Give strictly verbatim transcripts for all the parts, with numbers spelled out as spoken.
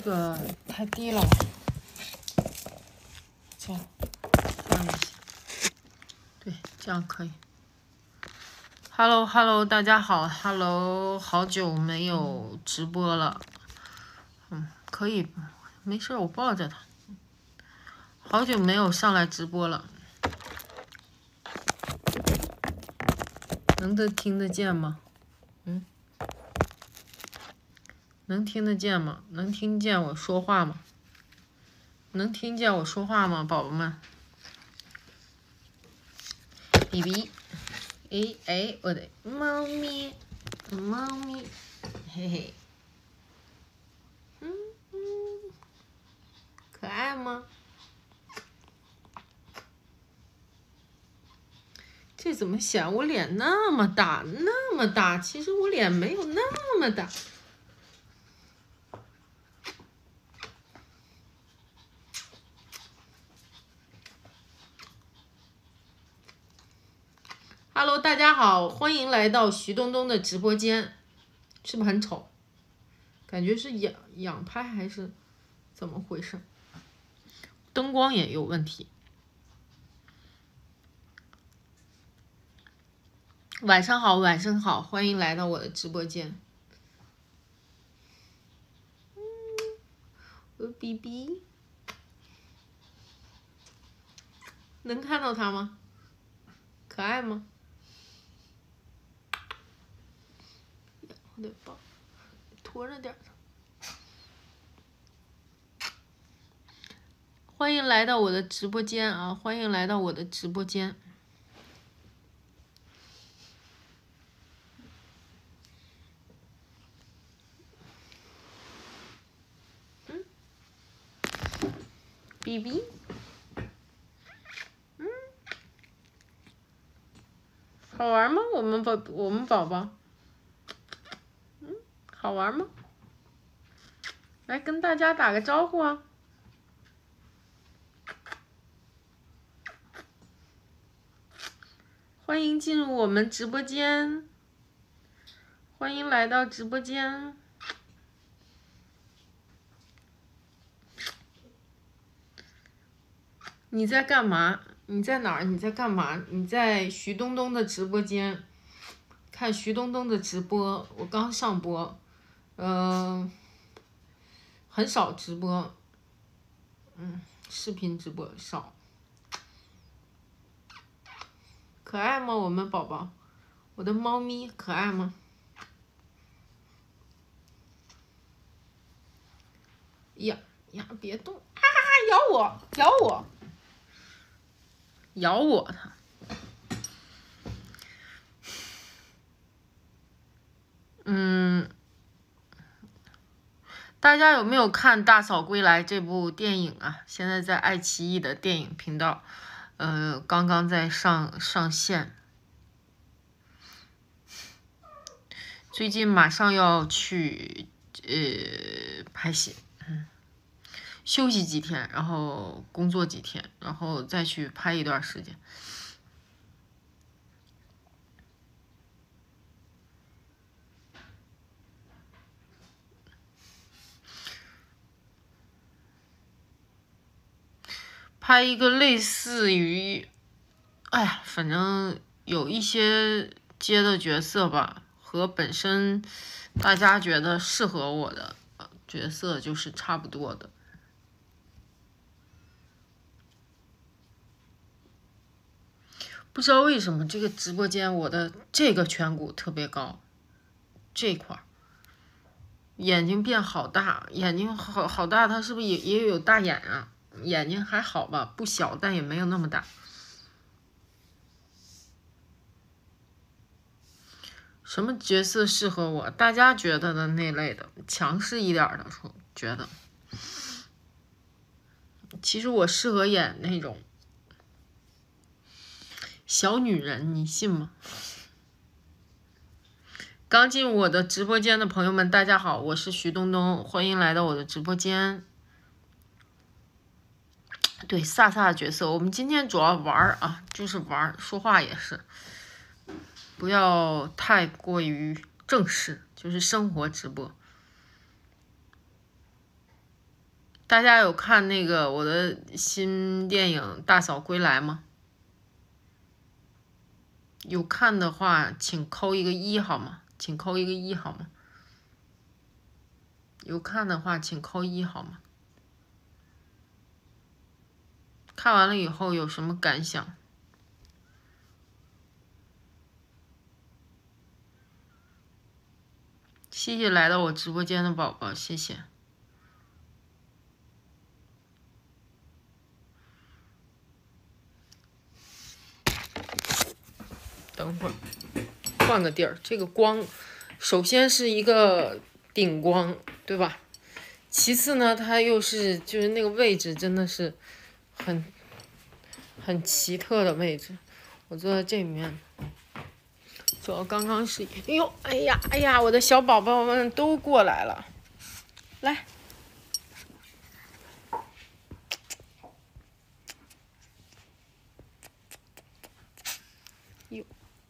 个太低了，这样这样也行，对，这样可以。Hello Hello， 大家好 ，Hello， 好久没有直播了，嗯，可以，没事，我抱着它。好久没有上来直播了，能得听得见吗？嗯，能听得见吗？能听见我说话吗？能听见我说话吗，宝宝们？比比，哎哎，我的猫咪，猫咪，嘿嘿，嗯嗯，可爱吗？这怎么显我脸那么大，那么大？其实我脸没有那么大。Hello， 大家好，欢迎来到徐东东的直播间，是不是很丑？感觉是仰仰拍还是怎么回事？灯光也有问题。晚上好，晚上好，欢迎来到我的直播间。嗯，我的 B B， 能看到他吗？可爱吗？我的宝，拖着点。欢迎来到我的直播间啊！欢迎来到我的直播间。嗯 ，B B， 嗯，好玩吗？我们宝我们宝宝，嗯，好玩吗？来跟大家打个招呼啊！欢迎进入我们直播间，欢迎来到直播间。你在干嘛？你在哪儿？你在干嘛？你在徐东东的直播间看徐东东的直播。我刚上播，嗯、呃，很少直播，嗯，视频直播少。可爱吗？我们宝宝，我的猫咪可爱吗？呀呀，别动！啊，咬我，咬我，咬我它！嗯，大家有没有看《大嫂归来》这部电影啊？现在在爱奇艺的电影频道，呃，刚刚在上上线。最近马上要去呃拍戏，嗯，休息几天，然后工作几天，然后再去拍一段时间。拍一个类似于，哎呀，反正有一些接的角色吧，和本身大家觉得适合我的角色就是差不多的。不知道为什么这个直播间我的这个颧骨特别高，这块眼睛变好大，眼睛好好大，它是不是也也有大眼啊？眼睛还好吧，不小，但也没有那么大。什么角色适合我？大家觉得的那类的，强势一点的，觉得。其实我适合演那种小女人，你信吗？刚进我的直播间的朋友们，大家好，我是徐东东，欢迎来到我的直播间。对，飒飒的角色，我们今天主要玩啊，就是玩，说话也是，不要太过于正式，就是生活直播。 大家有看那个我的新电影《大嫂归来》吗？有看的话，请扣一个一好吗？请扣一个一好吗？有看的话，请扣一好吗？看完了以后有什么感想？谢谢来到我直播间的宝宝，谢谢。等会儿换个地儿，这个光，首先是一个顶光，对吧？其次呢，它又是就是那个位置真的是很很奇特的位置。我坐在这里面，主要刚刚是，哎呦，哎呀，哎呀，我的小宝宝们都过来了，来。哟，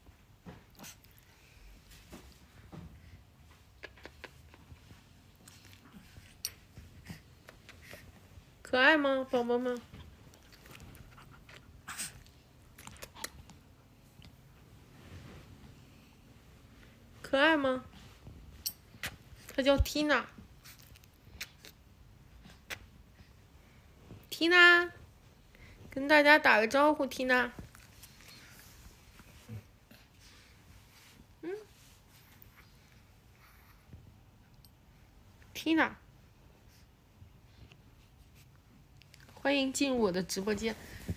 可爱吗，宝宝们？可爱吗？她叫 Tina。Tina， 跟大家打个招呼 ，Tina。嗯 ，Tina， 欢迎进入我的直播间。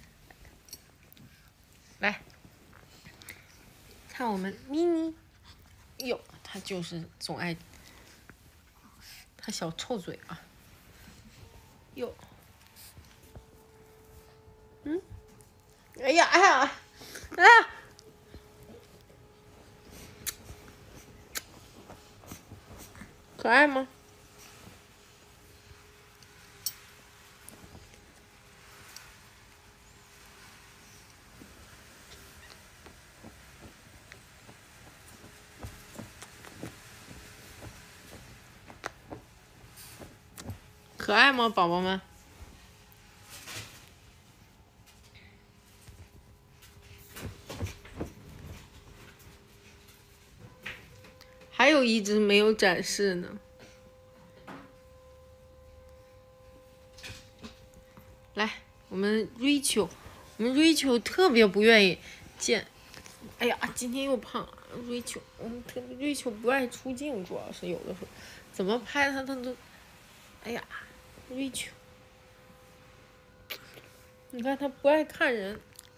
来，看我们咪咪。哟，他就是总爱，他小臭嘴啊。哟，嗯，哎呀哎呀，哎呀，可爱吗？可爱吗，宝宝们？还有一只没有展示呢。来，我们 Rachel， 我们 Rachel 特别不愿意见。哎呀，今天又胖了 ，Rachel， 我们特 Rachel 不爱出镜，主要是有的时候，怎么拍她她都，哎呀 ，Rachel， 你看她不爱看人，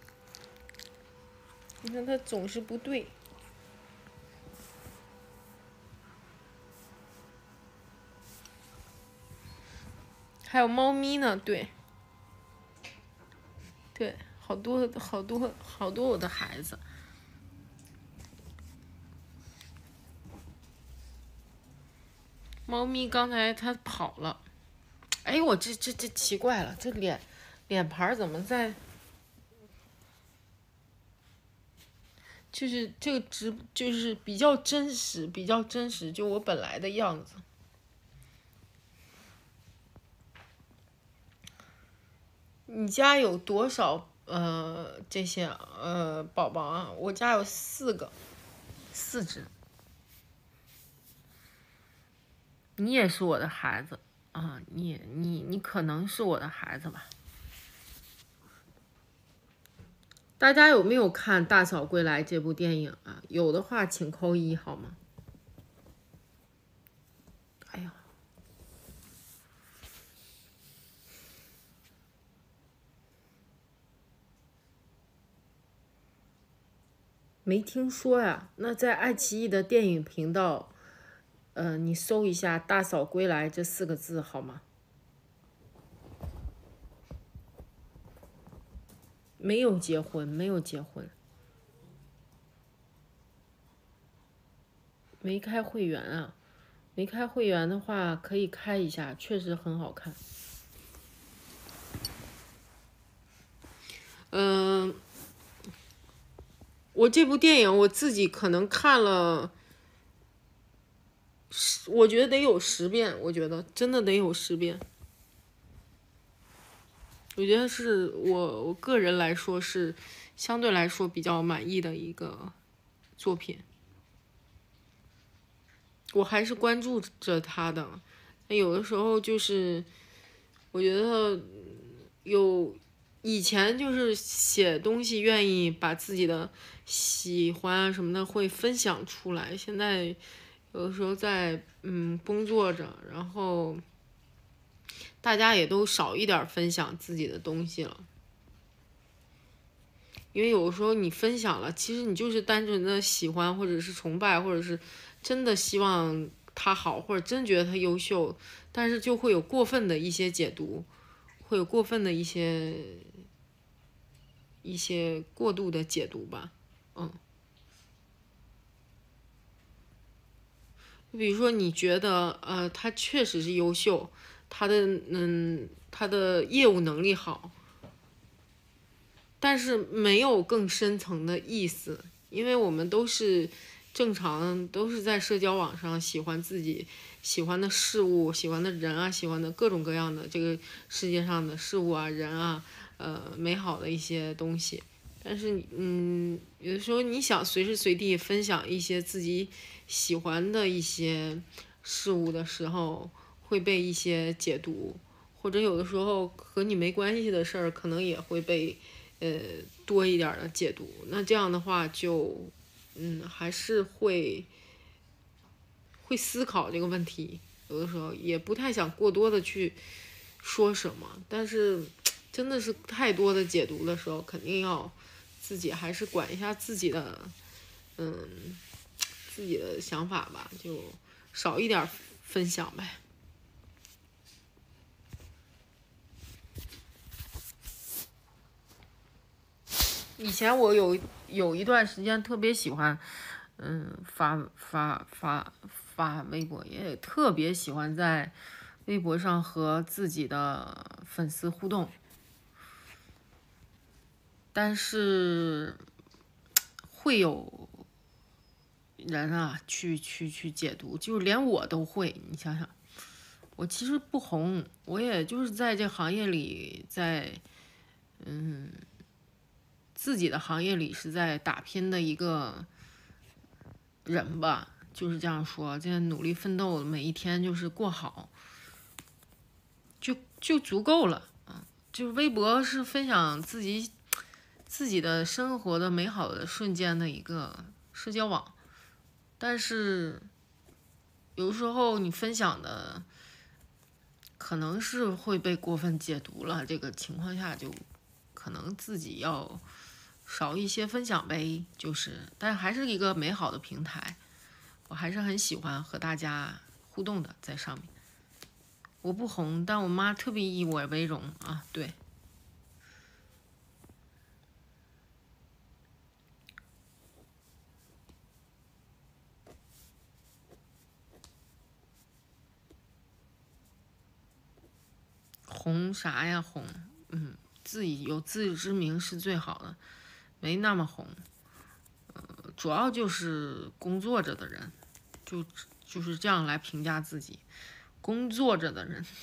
你看她总是不对。还有猫咪呢，对，对，好多好多好多我的孩子。猫咪刚才它跑了，哎，我这这这奇怪了，这脸脸盘怎么在？就是这个直就是比较真实，比较真实，就我本来的样子。你家有多少呃这些呃宝宝啊？我家有四个，四只。你也是我的孩子啊，你你你可能是我的孩子吧？大家有没有看《大嫂归来》这部电影啊？有的话请扣一好吗？哎呀，没听说呀。那在爱奇艺的电影频道。呃，你搜一下“大嫂归来”这四个字好吗？没有结婚，没有结婚，没开会员啊。没开会员的话，可以开一下，确实很好看。嗯、呃，我这部电影我自己可能看了。我觉得得有十遍，我觉得真的得有十遍。 我觉得是我我个人来说是相对来说比较满意的一个作品。我还是关注着他的，有的时候就是我觉得有以前就是写东西愿意把自己的喜欢啊什么的会分享出来，现在有的时候在嗯工作着，然后大家也都少一点分享自己的东西了。因为有的时候你分享了，其实你就是单纯的喜欢，或者是崇拜，或者是真的希望他好，或者真觉得他优秀，但是就会有过分的一些解读，会有过分的一些一些过度的解读吧，嗯。比如说你觉得呃他确实是优秀，他的嗯他的业务能力好。但是没有更深层的意思，因为我们都是正常，都是在社交网上喜欢自己喜欢的事物、喜欢的人啊、喜欢的各种各样的这个世界上的事物啊、人啊，呃，美好的一些东西。但是，嗯，有的时候你想随时随地分享一些自己喜欢的一些事物的时候，会被一些解读，或者有的时候和你没关系的事儿，可能也会被。呃，多一点的解读，那这样的话就，嗯，还是会会思考这个问题，有的时候也不太想过多的去说什么，但是真的是太多的解读的时候，肯定要自己还是管一下自己的，嗯，自己的想法吧，就少一点分享呗。以前我有有一段时间特别喜欢，嗯，发发发发微博，也特别喜欢在微博上和自己的粉丝互动，但是会有人啊去去去解读，就是连我都会，你想想，我其实不红，我也就是在这行业里在，嗯。自己的行业里是在打拼的一个人吧，就是这样说，在努力奋斗，每一天就是过好，就就足够了。嗯，就微博是分享自己自己的生活的美好的瞬间的一个社交网，但是有时候你分享的可能是会被过分解读了，这个情况下就可能自己要。少一些分享呗，就是，但还是一个美好的平台，我还是很喜欢和大家互动的，在上面。我不红，但我妈特别以我为荣啊，对。红啥呀红？嗯，自己有自知之明是最好的，没那么红。呃，主要就是工作着的人，就就是这样来评价自己，工作着的人。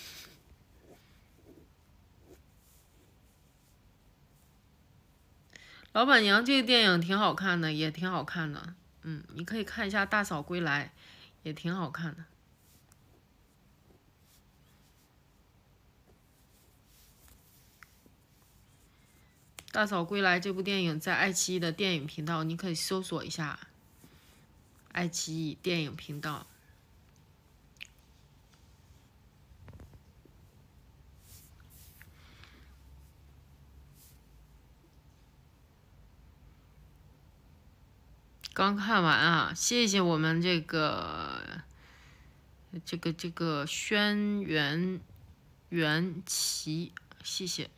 老板娘这个电影挺好看的，也挺好看的。嗯，你可以看一下《大嫂归来》，也挺好看的。大嫂归来这部电影在爱奇艺的电影频道，你可以搜索一下爱奇艺电影频道。刚看完啊，谢谢我们这个这个这个轩辕元奇，谢谢。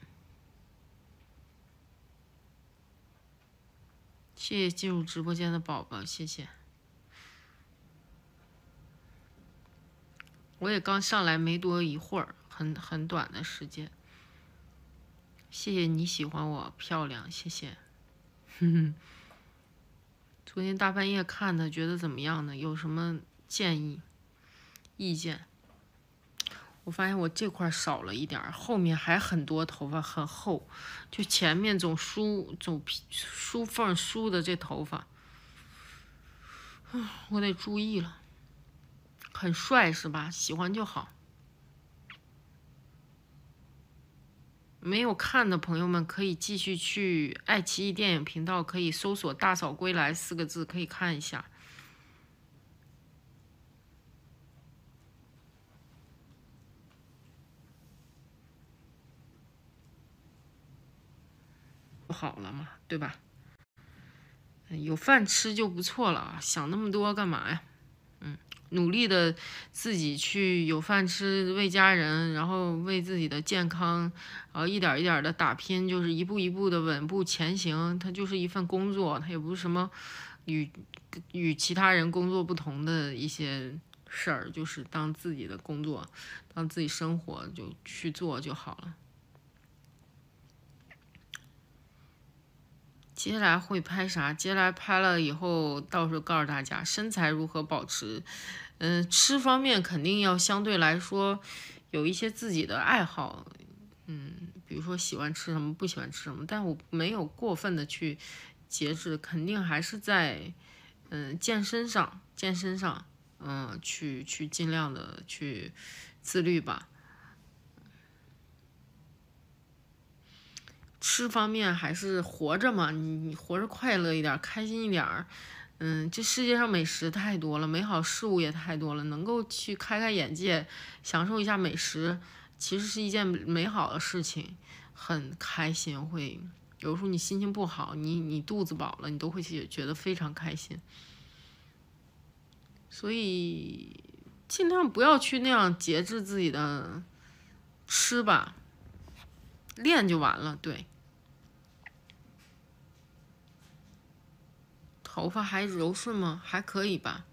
谢谢进入直播间的宝宝，谢谢。我也刚上来没多一会儿，很很短的时间。谢谢你喜欢我漂亮，谢谢。哼哼。昨天大半夜看的，觉得怎么样呢？有什么建议、意见？ 我发现我这块少了一点，后面还很多头发很厚，就前面总梳总梳缝梳的这头发，我得注意了。很帅是吧？喜欢就好。没有看的朋友们可以继续去爱奇艺电影频道，可以搜索"大嫂归来"四个字，可以看一下。好了嘛，对吧？有饭吃就不错了，想那么多干嘛呀？嗯，努力的自己去有饭吃，为家人，然后为自己的健康，然后一点一点的打拼，就是一步一步的稳步前行。它就是一份工作，它也不是什么与与其他人工作不同的一些事儿，就是当自己的工作，当自己生活就去做就好了。接下来会拍啥？接下来拍了以后，到时候告诉大家身材如何保持。嗯、呃，吃方面肯定要相对来说有一些自己的爱好，嗯，比如说喜欢吃什么，不喜欢吃什么，但我没有过分的去节制，肯定还是在嗯、呃、健身上，健身上，嗯、呃，去去尽量的去自律吧。吃方面还是活着嘛，你你活着快乐一点，开心一点儿。嗯，这世界上美食太多了，美好事物也太多了，能够去开开眼界，享受一下美食，其实是一件美好的事情，很开心。会有时候你心情不好，你你肚子饱了，你都会觉得非常开心。所以尽量不要去那样节制自己的吃吧，练就完了。对。头发还柔顺吗？还可以吧。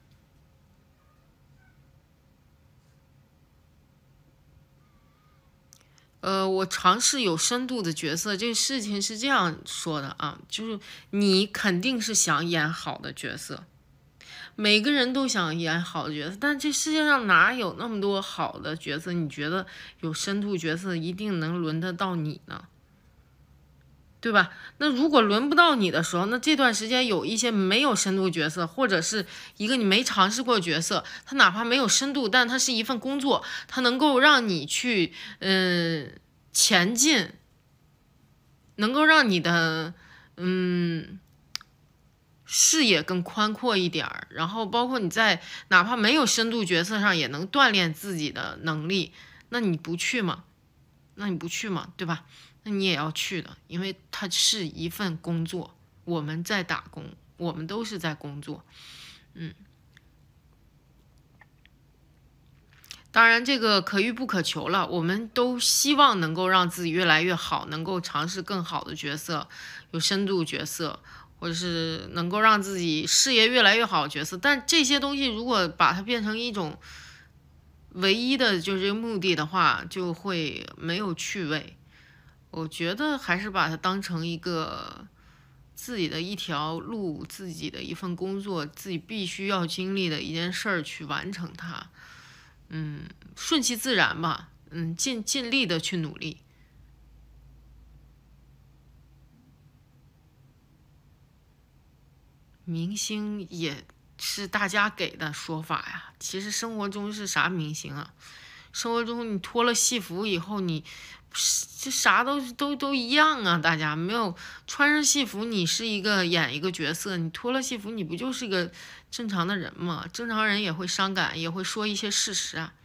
呃，我尝试有深度的角色，这个事情是这样说的啊，就是你肯定是想演好的角色，每个人都想演好的角色，但这世界上哪有那么多好的角色？你觉得有深度角色一定能轮得到你呢？对吧？那如果轮不到你的时候，那这段时间有一些没有深度角色，或者是一个你没尝试过的角色，它哪怕没有深度，但它是一份工作，它能够让你去嗯前进，能够让你的嗯视野更宽阔一点儿，然后包括你在哪怕没有深度角色上也能锻炼自己的能力，那你不去吗？那你不去吗？对吧？那你也要去的，因为它是一份工作，我们在打工，我们都是在工作，嗯。当然，这个可遇不可求了，我们都希望能够让自己越来越好，能够尝试更好的角色，有深度角色，或者是能够让自己事业越来越好的角色。但这些东西如果把它变成一种唯一的就是目的的话，就会没有趣味。我觉得还是把它当成一个自己的一条路，自己的一份工作，自己必须要经历的一件事儿去完成它。嗯，顺其自然吧。嗯，尽尽力的去努力。明星也是大家给的说法呀，其实生活中是啥明星啊？生活中你脱了戏服以后，你这啥都都都一样啊！大家没有穿上戏服，你是一个演一个角色；你脱了戏服，你不就是一个正常的人吗？正常人也会伤感，也会说一些事实啊。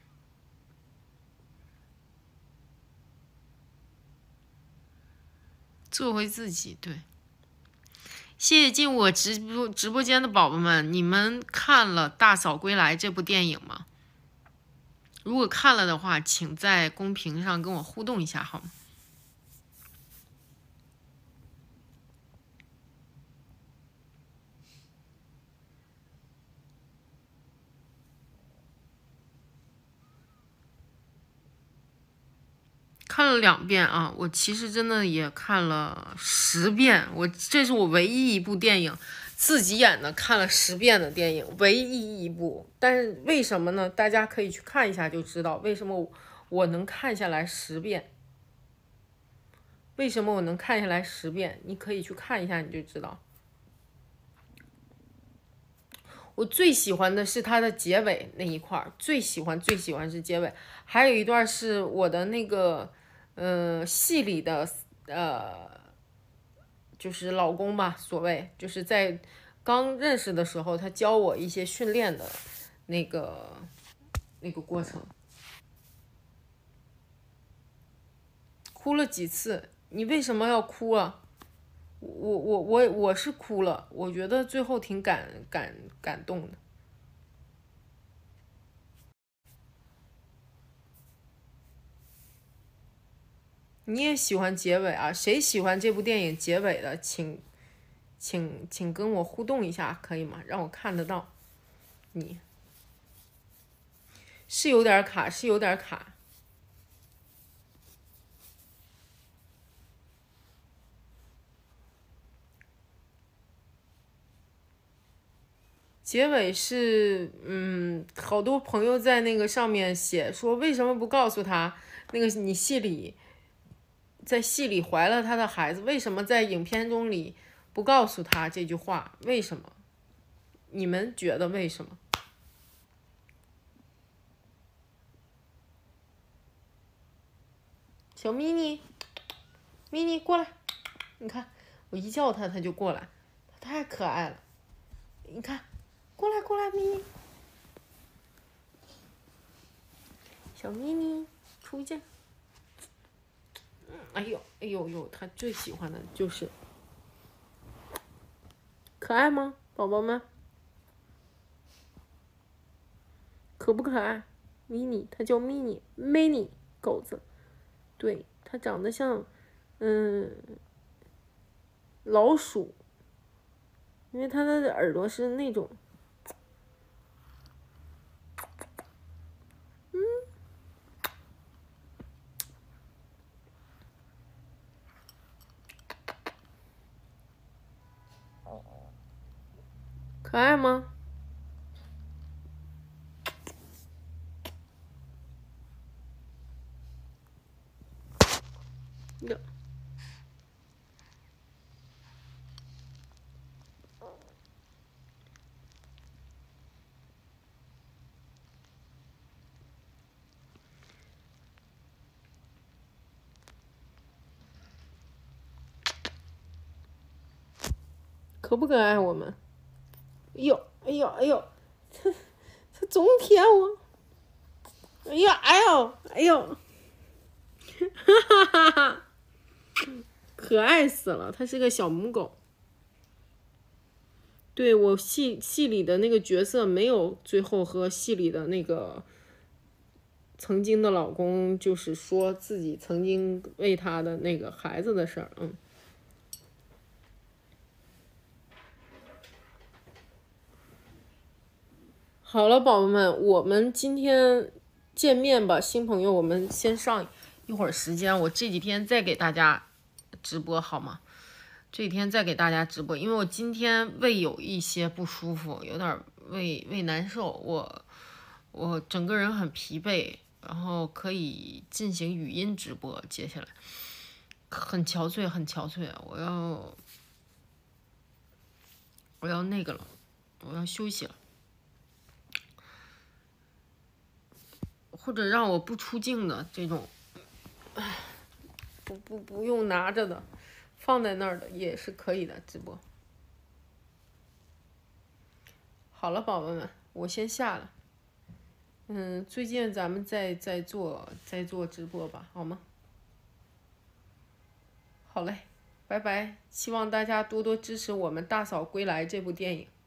做回自己，对。谢谢进我直播直播间的宝宝们，你们看了《大嫂归来》这部电影吗？如果看了的话，请在公屏上跟我互动一下，好吗？看了两遍啊，我其实真的也看了十遍，我这是我唯一一部电影自己演的看了十遍的电影，唯一一部。但是为什么呢？大家可以去看一下就知道为什么我能看下来十遍。为什么我能看下来十遍？你可以去看一下你就知道。我最喜欢的是它的结尾那一块，最喜欢最喜欢是结尾，还有一段是我的那个，呃，戏里的呃，就是老公吧，所谓就是在刚认识的时候，他教我一些训练的那个那个过程。哭了几次？你为什么要哭啊？我我我我是哭了，我觉得最后挺感感感动的。你也喜欢结尾啊？谁喜欢这部电影结尾的，请请请跟我互动一下，可以吗？让我看得到你。是有点卡，是有点卡。结尾是，嗯，好多朋友在那个上面写说，为什么不告诉他，那个你戏里，在戏里怀了他的孩子，为什么在影片中里不告诉他这句话？为什么？你们觉得为什么？小咪妮，咪妮过来，你看我一叫他，他就过来，他太可爱了，你看。过来过来，咪咪，小咪咪出见。嗯，哎呦哎呦呦，他最喜欢的就是可爱吗，宝宝们？可不可爱？迷你，它叫迷你 mini 狗子，对，它长得像嗯老鼠，因为它的耳朵是那种。可爱吗？呀，可不可爱我们？哎呦哎呦哎呦，它它总舔我！哎呀哎呦哎呦！哈哈哈，可爱死了！它是个小母狗。对，我戏戏里的那个角色没有最后和戏里的那个曾经的老公，就是说自己曾经为他的那个孩子的事儿。嗯，好了，宝宝们，我们今天见面吧，新朋友，我们先上一会儿时间，我这几天再给大家直播好吗？这几天再给大家直播，因为我今天胃有一些不舒服，有点胃胃难受，我我整个人很疲惫，然后可以进行语音直播，接下来很憔悴，很憔悴，我要我要那个了，我要休息了，或者让我不出镜的这种，不不不用拿着的。放在那儿的也是可以的直播。好了，宝宝们，我先下了。嗯，最近咱们再再做再做直播吧，好吗？好嘞，拜拜！希望大家多多支持我们《大嫂归来》这部电影。